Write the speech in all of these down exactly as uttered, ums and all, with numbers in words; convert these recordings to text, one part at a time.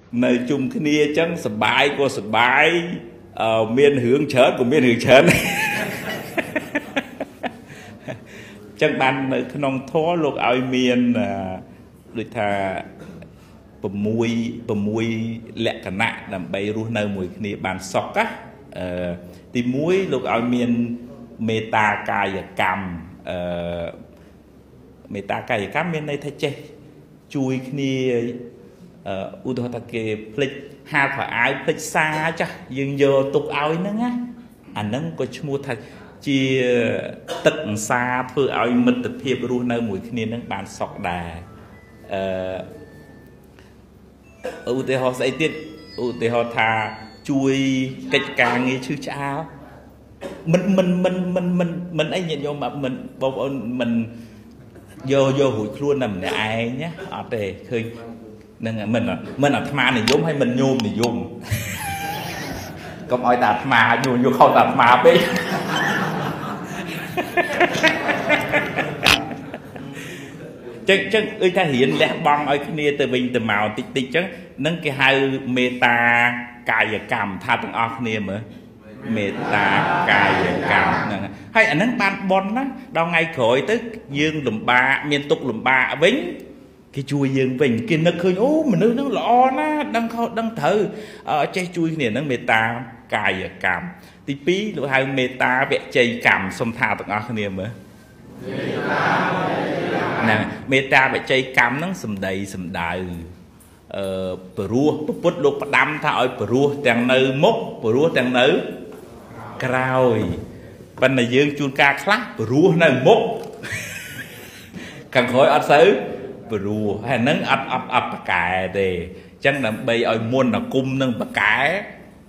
nơi chung cái nia chẳng sờ bài cô sờ bài miền hướng chớn của miền hướng chớn chẳng ban nơi nông thố lúc ai miền được thà bầm mùi bầm mùi lẹ cả nạ làm bay ru nơi mùi kia bàn sọc á thì muối lúc ai miền meta cài cam meta cài cam miền này thay che chui kia u tô ta kê phịch hai phải ai phịch xa chứ nhưng giờ tục áo nữa á anh nâng có mua thật chia tận xa phơi áo mật tập hiệp ru nơi mùi kia nâng bàn sọc đà u tê họ sẽ tiết u tê họ thà chui cách càng nghe chữ cháo mình mình mình mình mình mình anh nhận vô mà mình bao mình vô vô hụi luôn nằm để ai nhé ở đây khơi nên mình mình là tham này giống hay mình nhôm thì dùng không ai tạt mà nhôm vô không tạt mà biết chân chân ơi ta hiện lẽ băng ở cái nia từ bình từ màu tích tích chứ nâng cái hai meta cài và cầm tha từng óc nia mà meta cài và cầm hay anh nâng ban bon đó đau ngay khỏi tức dương lùm ba miền tục lùm ba vĩnh cái chui dương vĩnh kia nó khơi ô mình nước nó lọ nó đang không đang thử ở trái chui này nó meta cài và cầm tí pí lũ hai meta vẽ chơi cầm xong tha từng óc nia mà nè meta vẽ chơi cầm nó sầm đầy sầm đầy Peru, bút lục đâm tha ở Peru, chẳng nơi mốc, Peru chẳng nơi Kraui bên này dương chun ca khác, Peru nơi mốc càng khỏi ở xứ Peru, hay nâng ập ập ập cài để chẳng là bây ở muôn là cung nâng bạc cái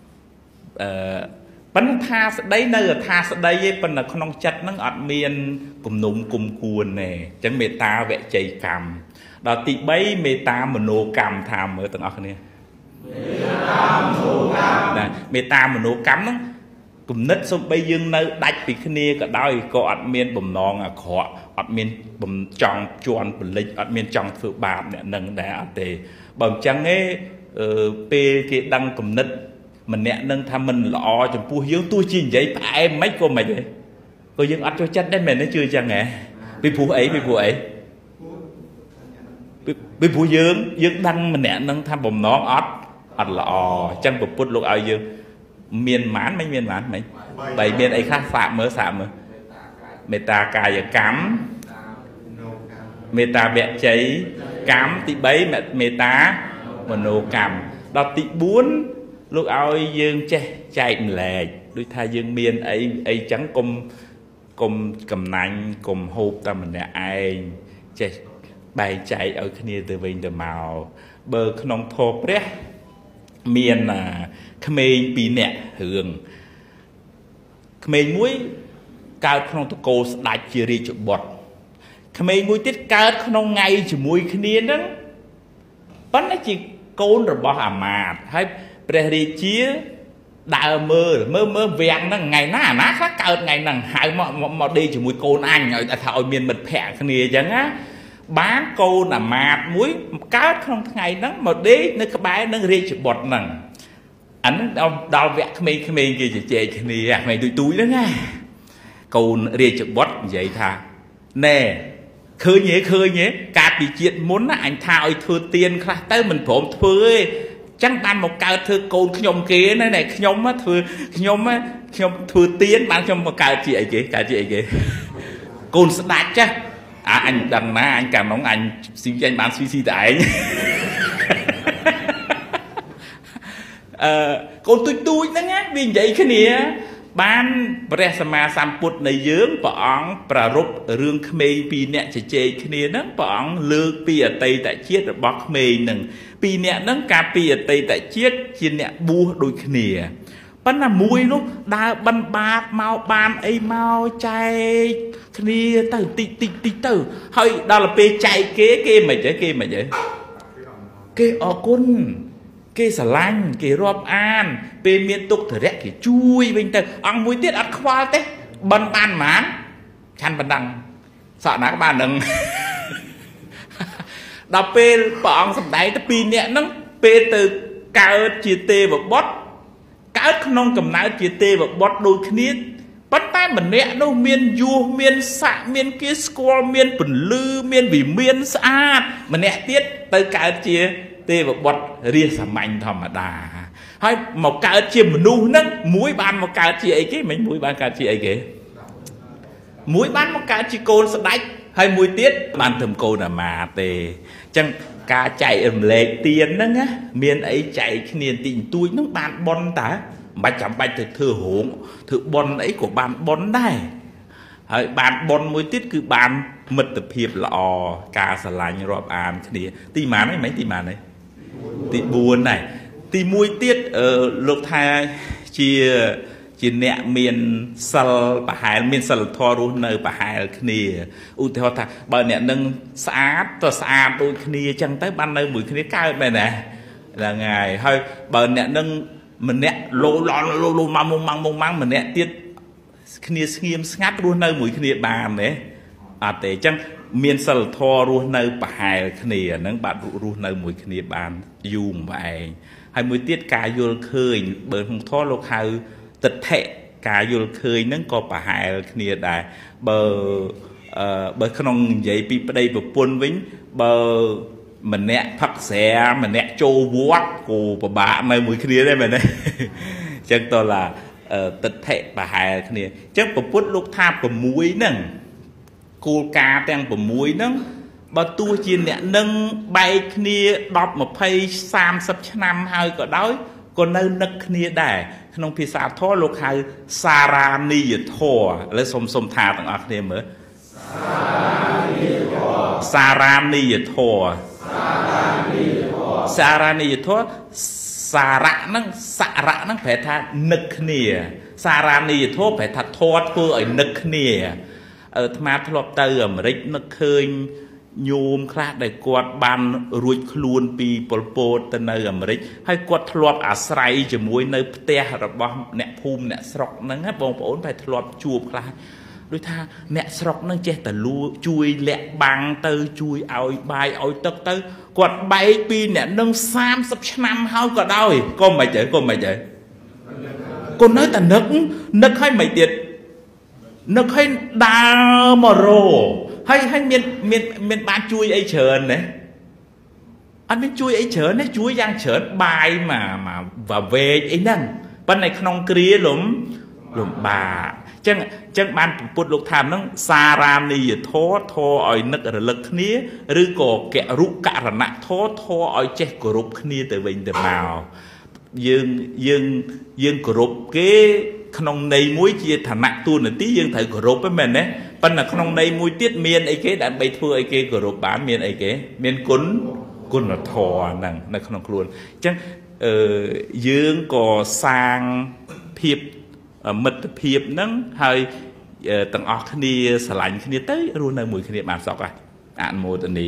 bánh tha đấy nơi là tha sẽ đây bên là con chất nó ở miền cùng nụng cùng cuồn này chẳng mê ta vẽ chạy cầm đó tí bấy meta mono cam tham ở tầng óc này meta mono cam nó cùng nứt xong bây giờ nơi đạch bị cái nia cả đôi có ăn miên bầm non à khó ăn miên bầm tròn chuồn bầm lịch ăn miên tròn phượng bạc nè nâng đá ăn tề bầm trắng ấy p cái đăng cùng nứt mình nè nâng tham mình lọ cho phu hiếu tôi chỉ vậy em mấy cô mày vậy cô dương ăn cho chất đấy mình nó chưa chăng nghe bị phu ấy bị phu ấy bị phụ dương dương đăng mình nè nâng tham bầm nó ót ót là ò chân bột bút lúc ao dương miền mãn mấy miền mãn mấy bảy miền ấy khác phạm mới phạm mới meta cài và cắm meta vẽ cháy cắm tí bấy mẹ meta mono cam đó tí bốn lúc ao dương chạy chạy lệ đôi thay dương miền ấy ấy trắng cùng cùng cầm nành cùng hộp ta mình nè ai chạy bài chạy ở kia từ bên từ màu bờ nông thô đấy miền là khmer pi nè hưởng khmer muối cao nông thô cô đại chia đi chụp bọt khmer muối tiết cao nông ngày chỉ muối kia đó vẫn là chỉ côn rồi bỏ hàm mà hay bề chia đại mơ mơ mơ vẹn nó ngày ná ná khác cao ngày nằng hai mà mà đi chỉ muối côn anh rồi thảo miền mật phẹ kia chẳng á bán cô là mạt muối cá không ngày đó mà đế nó cái bài nó riêng chụp bọt nằng ảnh đau đau vẹt khmer khmer kia chỉ chè kia mày túi túi đó nha cô riêng chụp bọt vậy thà nè khơi nhé khơi nhé cả bị chuyện muốn là anh thao thưa tiền khác tới mình phổm thưa chẳng ban một cao thưa côn nhom kia này này nhom á thưa nhom á nhom thưa tiền ban trong một cao chị ấy kì cả chị ấy kì côn sẽ đạt chứ à anh đằng má anh cảm ơn anh xin cho anh bán suy suy tại anh con tôi tôi đó nhá vì vậy cái này ban Presama Samput này dướng bọn Prarup rương khmer pi nè chỉ chơi cái này đó bọn lược pi ở tây tại chiết ở bắc khmer nừng pi nè nó cà pi ở tây tại chiết trên nè bua đôi cái này bắn là mùi lúc đa bắn bạc mau ban ấy mau chạy kia từ tì tì tì từ hơi đó là pe chạy kế kia mà chứ kia mà chứ kia ở côn kia xà lanh kia rộp an pe miên tục thở rẽ kia chui bên tờ ăn muối tiết ăn khoa tết bắn ban mán chăn bắn đằng sợ nó các bạn đừng đọc pe bọn sắp đáy tới pin nè nó pe từ កើតជាទេវបុត្រកើតក្នុងកំណើតជាទេវបុត្រដូចគ្នាប៉ុន្តែម្នាក់នោះមានយោះមានស័ក្តិមានគេស្គាល់មានពន្លឺមានវិមានស្អាតម្នាក់ទៀតទៅកើតជាទេវបុត្ររាសសាមញ្ញធម្មតាហើយមកកើតជាមនុស្សហ្នឹងមួយបានមកកើតជាអីគេមិនមួយបានកើតជាអីគេមួយបានមកកើតជាកូនស្ដេចហើយមួយទៀតបានធ្វើកូនអាមាទេអញ្ចឹងការចែករំលែកទានហ្នឹងណាមានអីចែកគ្នាទីបន្ទួចហ្នឹងបានប៉ុនតើមិនបាច់ចាំបាច់ទៅធ្វើរោងធ្វើប៉ុនអីក៏បានប៉ុនដែរហើយបានប៉ុនមួយទៀតគឺបានមិត្តភាពល្អការស្រឡាញ់រាប់អានគ្នាទីម៉ានហ្នឹងមិនទីម៉ានទេទីបួនដែរទីមួយទៀតលោកថាជាជាអ្នកមានសិលប្រហែលមានសិលធម៌រស់នៅប្រហែលគ្នាឧទាហរណ៍ថាបើអ្នកនឹងស្អាតទៅស្អាតដូចគ្នាអញ្ចឹងទៅបាននៅមួយគ្នាកើតមែនណាហ្នឹងហើយហើយបើអ្នកនឹងម្នាក់លោឡន់លោលោម៉ាំមុំម៉ាំមុំម៉ាំម្នាក់ទៀតគ្នាស្ងៀមស្ងាត់រស់នៅមួយគ្នាបានទេអត់ទេអញ្ចឹងមានសិលធម៌រស់នៅប្រហែលគ្នាហ្នឹងបាទរស់នៅមួយគ្នាបានយូរម្បែងហើយមួយទៀតការយល់ឃើញបើក្នុងធម៌លោកហៅទិដ្ឋិការយល់ឃើញហ្នឹងក៏ប្រហែលគ្នាដែរបើអឺបើក្នុងនិយាយពីប្តីប្រពន្ធវិញបើម្នាក់ផឹកស្រាម្នាក់ចូលវត្តក៏ពិបាកនៅមួយគ្នាដែរមែនទេអញ្ចឹងតើឡាទិដ្ឋិប្រហែលគ្នាអញ្ចឹងប្រពុតលោកថា៦ហ្នឹងគោលការណ៍ទាំង៦ហ្នឹងបើទោះជាអ្នកនឹងបែកគ្នាដប់ម្ភៃសាមសិបឆ្នាំហើយក៏ដោយក៏នៅនឹកគ្នាដែរក្នុងភាសាធម៌លោកហៅសារ៉ានីយធម៌ឥឡូវសុំសុំថាទាំងអស់គ្នាមើលសារ៉ានីយធម៌សារ៉ានីយធម៌សារៈហ្នឹងសារៈហ្នឹងប្រែថានឹកគ្នាសារ៉ានីយធម៌ប្រែថាធម៌ធ្វើឲ្យនឹកគ្នាអាត្មាធ្លាប់ទៅអាមេរិកនឹកឃើញញោមខ្លះដែលគាត់បានរួចខ្លួនពីប៉ុលពតទៅនៅអាមេរិកហើយគាត់ធ្លាប់អាស្រ័យជាមួយនៅផ្ទះរបស់អ្នកភូមិអ្នកស្រុកហ្នឹងណាបងប្អូនតែធ្លាប់ជួបខ្លះដូចថាអ្នកស្រុកហ្នឹងចេះតែលួជួយលាក់បាំងទៅជួយឲ្យបាយឲ្យទឹកទៅគាត់បែកពីអ្នកនឹងសាមសិបឆ្នាំហើយក៏ដោយក៏មិនទៅក៏មិនទៅក៏នៅតែនឹកនឹកឲ្យមិនទៀតនឹកឲ្យដើរមករោហើយហើយមានមានមានបានជួយអីច្រើនណាអត់មានជួយអីច្រើនទេជួយយ៉ាងច្រើនបាយមកមកវវែកអីហ្នឹងប៉ុន្តែក្នុងគ្រាលំលំបាកអញ្ចឹងអញ្ចឹងបានពុទ្ធលោកថាហ្នឹងសារ៉ានីយធម៌ធម៌ឲ្យនឹករលឹកគ្នាឬក៏ករុករណធម៌ធម៌ឲ្យចេះគោរពគ្នាទៅវិញទៅមកយើងយើងយើងគោរពគេក្នុងន័យមួយជាឋានៈទូនាទីយើងត្រូវគោរពហ្នឹងមែនទេប៉ុន្តែក្នុងន័យមួយទៀតមានអីគេដើម្បីធ្វើឲ្យគេគោរពបានមានអីគេមានគុណគុណធម៌ហ្នឹងនៅក្នុងខ្លួនអញ្ចឹងអឺយើងក៏សាងភាពមិត្តភាពហ្នឹងហើយទាំងអស់គ្នាស្រឡាញ់គ្នាទៅរស់នៅមួយគ្នាបានសុខហើយអនុមោទនី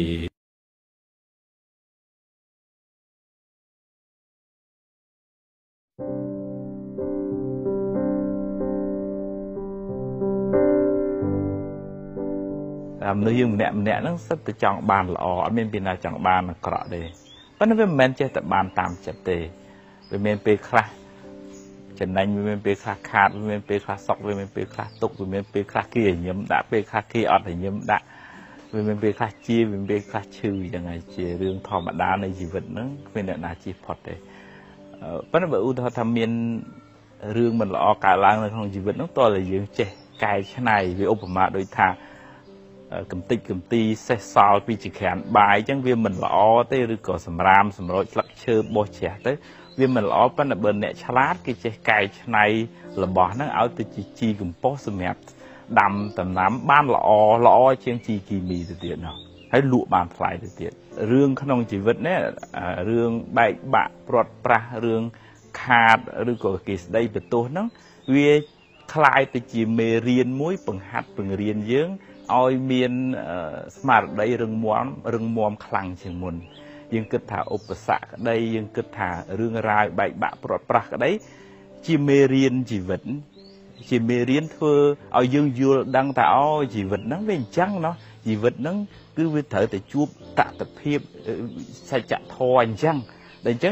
តាមមនុស្សយើងម្នាក់ម្នាក់ហ្នឹងសិតតែចង់បានល្អអត់មានពីណាចង់បានអាក្រក់ទេប៉ុន្តែវាមិនមែនចេះតែបានតាមចិត្តទេវាមានពេលខ្លះចំណេញវាមានពេលខ្លះខាតវាមានពេលខ្លះសុកវាមានពេលខ្លះទុកវាមានពេលខ្លះគេញឹមដាក់ពេលខ្លះគេអត់ញឹមដាក់វាមានពេលខ្លះជាវាមានពេលខ្លះឈឺយ៉ាងហើយជារឿងធម្មតានៃជីវិតហ្នឹងគ្មានអ្នកណាជៀសផុតទេប៉ុន្តែបើឧទាហរណ៍ថាមានរឿងមិនល្អកើតឡើងនៅក្នុងជីវិតហ្នឹងតើយើងចេះកែច្នៃវាឧបមាដូចថាកំតិចកំទីសេះសល់ពីចក្រានបាយអញ្ចឹងវាមិនល្អទេឬក៏សម្រាមសម្រូចស្លឹកឈើបោះជ្រះទៅវាមិនល្អប៉ុន្តែបើអ្នកឆ្លាតគេចេះកែច្នៃរបស់ហ្នឹងឲ្យទៅជាជីកំប៉ុស្តសម្រាប់ដាំដំណាំបានល្អល្អជាងជីគីមីទៅទៀតនោះហើយលក់បានថ្លៃទៅទៀតរឿងក្នុងជីវិតនេះរឿងបែកបាក់ព្រាត់ប្រាសរឿងខាតឬក៏គេស្ដីបន្ទោសហ្នឹងវាคล้ายទៅជាមេរៀនមួយបង្ហាត់បង្រៀនយើងឲ្យមានស្មារតីរឹងមាំរឹងមាំខ្លាំងជាងមុនយើងគិតថាឧបសគ្គក្តីយើងគិតថារឿងរ៉ាវបែកបាក់ព្រាត់ប្រាសក្តីជាមេរៀនជីវិតជាមេរៀនធ្វើឲ្យយើងយល់ដឹងថាអូជីវិតហ្នឹងវាអញ្ចឹងណោះជីវិតហ្នឹងគឺវាត្រូវតែជួបតថភាពសច្ចធម៌អញ្ចឹងតែអញ្ចឹង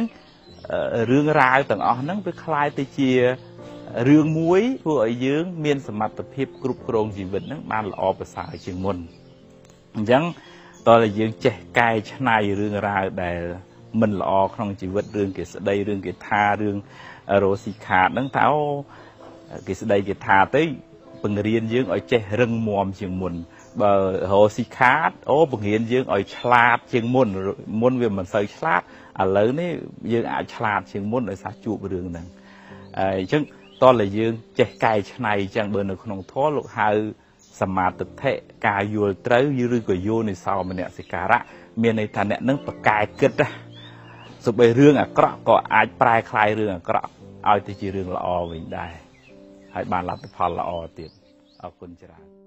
រឿងរ៉ាវទាំងអស់ហ្នឹងវាคล้ายទៅជារឿងមួយធ្វើឲ្យយើងមានសមត្ថភាពគ្រប់គ្រងជីវិតហ្នឹងបានល្អប្រសើរជាងមុនអញ្ចឹងតើយើងចេះកែច្នៃរឿងរ៉ាវដែលមិនល្អក្នុងជីវិតរឿងគេស្ដីរឿងគេថារឿងរស់ស៊ីខាតហ្នឹងតើគេស្ដីគេថាទៅបង្រៀនយើងឲ្យចេះរឹងមាំជាងមុនបើរស់ស៊ីខាតអូបង្រៀនយើងឲ្យឆ្លាតជាងមុនមុនវាមិនសូវឆ្លាតឥឡូវនេះយើងអាចឆ្លាតជាងមុនដោយសារជួបរឿងហ្នឹងអញ្ចឹងតើយើងចេះកែច្នៃអញ្ចឹងបើនៅក្នុងធម៌លោកហៅសមាទិដ្ឋិការយល់ត្រូវឬក៏យោនិសោមនសិការៈមានន័យថាអ្នកនឹងប្រកែកគិតណាសូម្បីរឿងអាក្រក់ក៏អាចប្រែคลายរឿងអាក្រក់ឲ្យទៅជារឿងល្អវិញដែរហើយបានលទ្ធផលល្អទៀតអរគុណច្រើន